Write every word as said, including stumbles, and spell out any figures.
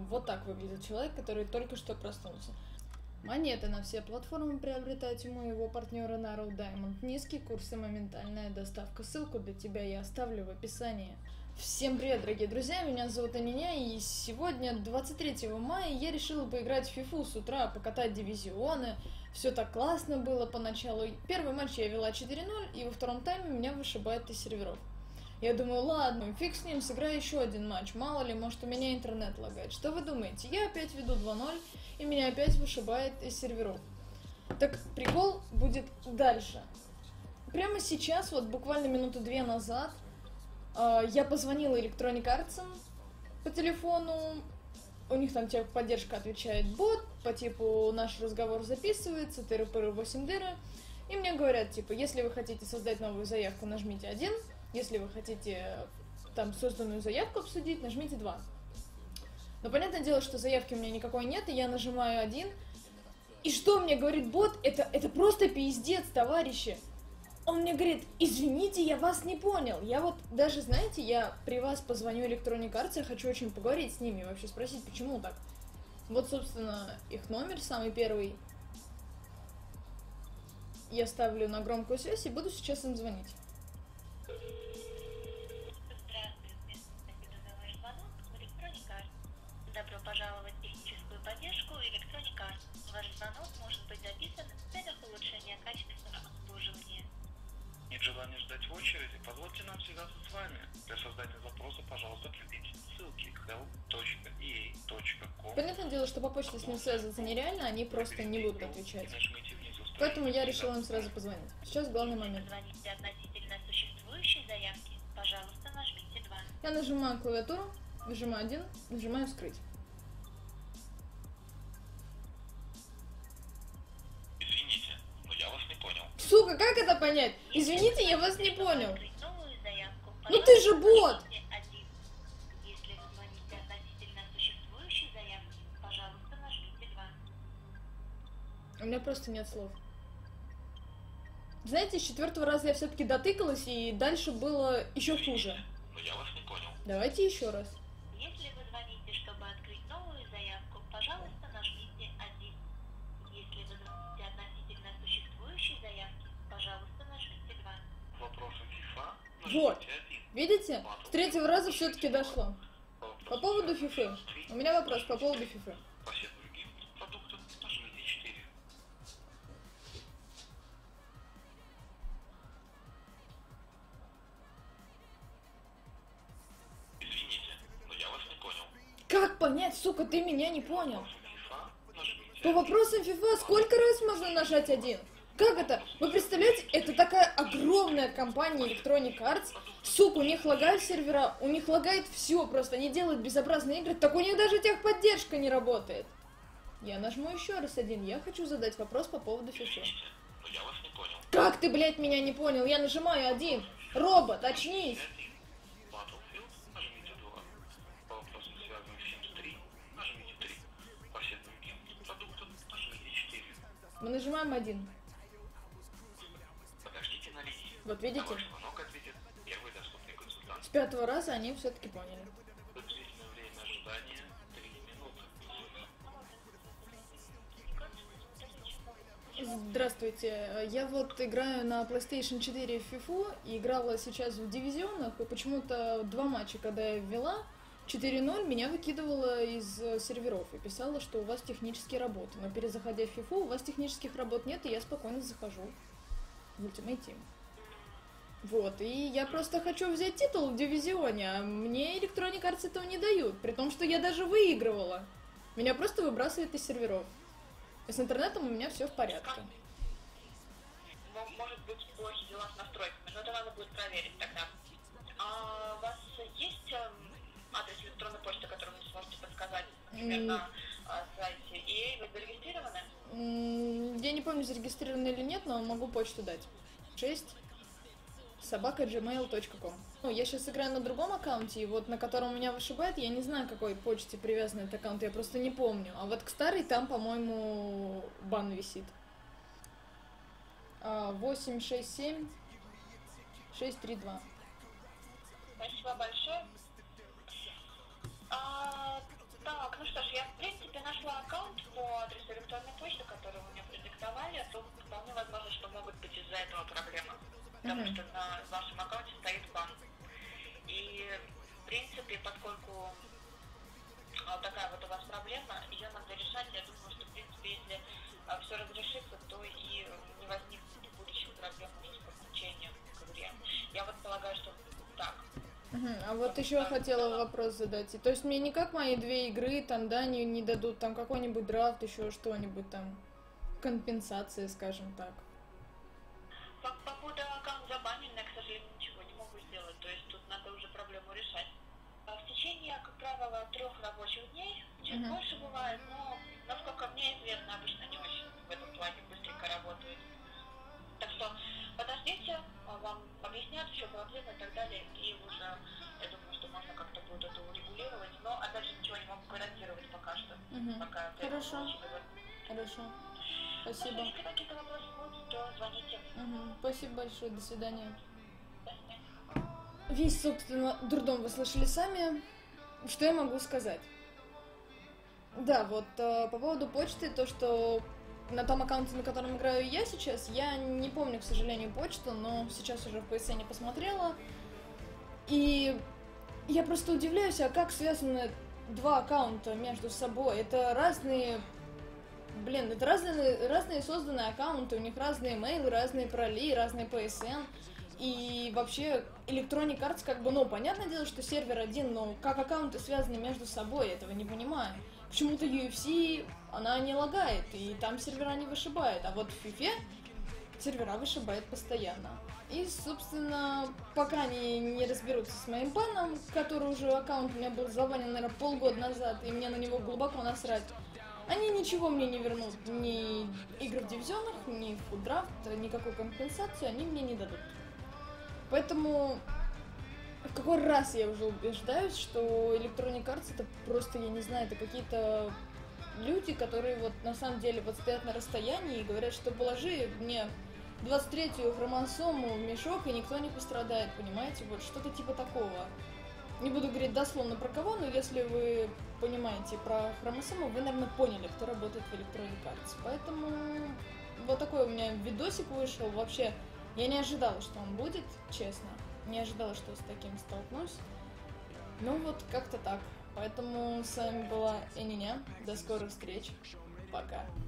Вот так выглядит человек, который только что проснулся. Монеты на все платформы приобретайте у моего партнера Narrow Diamond. Низкие курсы, моментальная доставка. Ссылку для тебя я оставлю в описании. Всем привет, дорогие друзья, меня зовут Аниня, и сегодня, двадцать третьего мая, я решила поиграть в фифу с утра, покатать дивизионы. Все так классно было поначалу. Первый матч я вела четыре ноль, и во втором тайме меня вышибает из серверов. Я думаю, ладно, фиг с ним, сыграю еще один матч, мало ли, может у меня интернет лагает. Что вы думаете? Я опять веду два ноль, и меня опять вышибает из серверов. Так прикол будет дальше. Прямо сейчас, вот буквально минуты две назад, э, я позвонила Electronic Arts по телефону. У них там техподдержка, отвечает бот, по типу наш разговор записывается, тыры-пыры восемь дыры. И мне говорят, типа, если вы хотите создать новую заявку, нажмите один. Если вы хотите там созданную заявку обсудить, нажмите два. Но понятное дело, что заявки у меня никакой нет, и я нажимаю один. И что мне говорит бот? Это, это просто пиздец, товарищи. Он мне говорит, извините, я вас не понял. Я вот даже, знаете, я при вас позвоню Electronic Arts, я хочу очень поговорить с ними, вообще спросить, почему так. Вот, собственно, их номер, самый первый. Я ставлю на громкую связь и буду сейчас им звонить. Добро пожаловать в техническую поддержку Electronic Arts. Ваш звонок может быть записан в целях улучшения качества обслуживания. Нет желания ждать в очереди? Позвольте нам связаться с вами. Для создания запроса, пожалуйста, введите ссылки help точка и эй точка ком. Понятное дело, что по почте с ним связываться нереально, они просто не будут отвечать. Поэтому я решила им сразу позвонить. Сейчас главный момент. Звоните относительно существующей заявки. Пожалуйста, нажмите два. Я нажимаю клавиатуру, нажимаю один, нажимаю вскрыть. Извините, но я вас не понял. Сука, как это понять? Извините, я вас не понял. Новую заявку. Ну ты же бот! Если вы звоните относительно существующей заявки, пожалуйста, нажмите два. У меня просто нет слов. Знаете, с четвертого раза я все-таки дотыкалась, и дальше было еще хуже. Но я вас не понял. Давайте еще раз. Если вы звоните, чтобы открыть новую заявку, пожалуйста, нажмите один. Если вы звоните относительно существующей заявки, пожалуйста, нажмите два. Вопросы FIFA Вот. нажмите один. Видите? С третьего раза все-таки дошло. По поводу фифы. У меня вопрос по поводу фифы. По всем другим продуктам нажмите четыре. Извините, но я вас не понял. Как понять, сука, ты меня не понял? FIFA нажмите По вопросам FIFA сколько раз можно нажать один? Как это? Вы представляете, это такая огромная компания Electronic Arts. Сука, у них лагают сервера, у них лагает все, просто они делают безобразные игры, так у них даже техподдержка не работает. Я нажму еще раз один, я хочу задать вопрос по поводу FIFA. Извините, но я вас не понял. Как ты, блядь, меня не понял? Я нажимаю один. Робот, очнись. Battlefield нажмите два. По вопросам, связанным с Sims три, нажмите три. По всем другим продуктам нажмите четыре. Мы нажимаем один. Подождите на линии. Вот видите? На ваш звонок ответит первый доступный консультант. С пятого раза они все-таки поняли. Приблизительное время ожидания три минуты. Здравствуйте, я вот играю на PlayStation четыре в фифу и играла сейчас в дивизионах, и почему-то два матча, когда я ввела четыре ноль, меня выкидывало из э, серверов и писала, что у вас технические работы. Но перезаходя в фифу, у вас технических работ нет, и я спокойно захожу в Ultimate Team. Вот, и я просто хочу взять титул в дивизионе, а мне Electronic Arts этого не дают, при том, что я даже выигрывала. Меня просто выбрасывает из серверов. И с интернетом у меня все в порядке. Может быть, плохи дела с настройками, но это надо будет проверить тогда. А у вас есть эм, адрес электронной почты, который вы сможете подсказать, например, на а, сайте и эй? Вы зарегистрированы? М, Я не помню, зарегистрированы или нет, но могу почту дать. шесть собака джимейл точка ком. Ну, я сейчас играю на другом аккаунте, и вот на котором меня вышибает, я не знаю, к какой почте привязан этот аккаунт, я просто не помню. А вот к старой там, по-моему, бан висит. восемь шесть семь шесть три два. Спасибо большое. А, так, ну что ж, потому что на вашем аккаунте стоит бан. И, в принципе, поскольку а, такая вот у вас проблема, ее надо решать. Я думаю, что, в принципе, если а, все разрешится, то и не возникнет в будущем проблем с подключением к игре. Я вот полагаю, что так. Угу. А вот еще хотела вопрос задать. То есть мне никак мои две игры там, да, не, не дадут там какой-нибудь драфт, еще что-нибудь там, компенсации, скажем так. По, по поводу аккаунта забаненный, к сожалению, ничего не могу сделать. То есть тут надо уже проблему решать. А в течение, как правило, трех рабочих дней, чуть uh-huh. больше бывает, но, насколько мне известно, обычно не очень в этом плане быстренько работает. Так что подождите, вам объяснят, что проблема и так далее, и уже, я думаю, что можно как-то будет это урегулировать, но, опять же, ничего не могу гарантировать пока что. Uh-huh. Пока Хорошо, хорошо. Спасибо. Ну, если какие-то вопросы будут, то звоните. Угу. Спасибо большое, до свидания. До свидания. Весь, собственно, дурдом вы слышали сами. Что я могу сказать? Да, вот э, по поводу почты, то, что на том аккаунте, на котором играю я сейчас, я не помню, к сожалению, почту, но сейчас уже в пи эс эн посмотрела. И я просто удивляюсь, а как связаны два аккаунта между собой? Это разные... Блин, это разные, разные созданные аккаунты, у них разные мейлы, разные пароли, разные пи эс эн. И вообще Electronic Arts, как бы, ну, понятное дело, что сервер один, но как аккаунты связаны между собой, этого не понимаю. Почему-то ю эф си, она не лагает, и там сервера не вышибает, а вот в FIFA сервера вышибает постоянно. И, собственно, пока они не разберутся с моим баном, который уже аккаунт у меня был забанен, наверное, полгода назад, и мне на него глубоко насрать, они ничего мне не вернут, ни игры в дивизионах, ни в фуддрафт, никакой компенсации они мне не дадут. Поэтому в какой раз я уже убеждаюсь, что Electronic Arts это просто, я не знаю, это какие-то люди, которые вот на самом деле вот стоят на расстоянии и говорят, что положи мне двадцать третью хромосому в мешок и никто не пострадает, понимаете, вот что-то типа такого. Не буду говорить дословно про кого, но если вы понимаете про хромосому, вы, наверное, поняли, кто работает в Electronic Arts. Поэтому вот такой у меня видосик вышел. Вообще, я не ожидала, что он будет, честно. Не ожидала, что с таким столкнусь. Ну вот, как-то так. Поэтому с вами была Эниня. До скорых встреч. Пока.